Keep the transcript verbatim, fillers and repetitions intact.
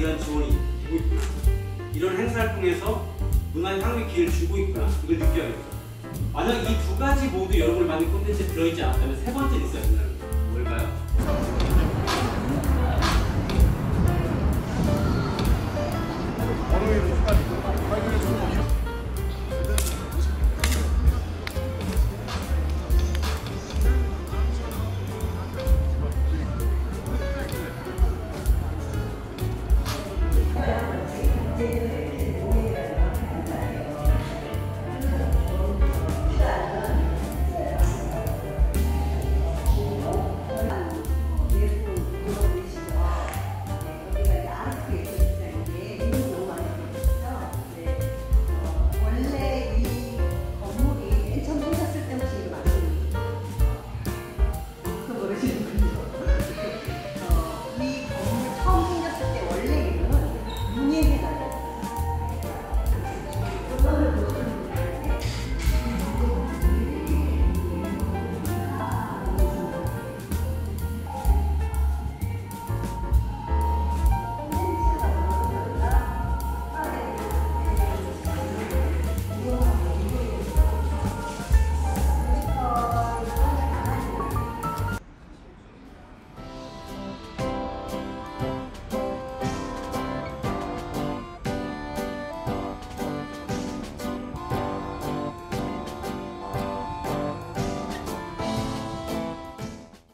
이런 지원이 되고 있구나. 이런 행사를 통해서 문화의 향유의 기회를 주고 있구나. 이걸 느껴야겠죠. 만약 이 두 가지 모두 여러분을 만든 콘텐츠에 들어있지 않았다면 세 번째 있어야 된다는 거예요. 뭘까요? 언어의 문화가